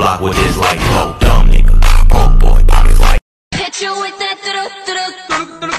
block with this like, oh, dumb nigga. Oh boy, pop is like. Hit you with that